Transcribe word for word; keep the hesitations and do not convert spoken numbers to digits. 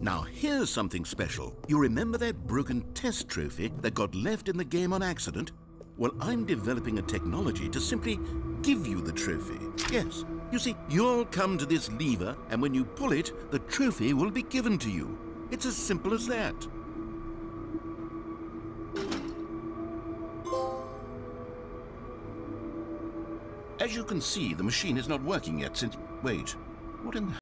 Now here's something special. You remember that broken test trophy that got left in the game on accident? Well, I'm developing a technology to simply give you the trophy. Yes, you see, you'll come to this lever, and when you pull it, the trophy will be given to you. It's as simple as that. As you can see, the machine is not working yet since... Wait, what in the...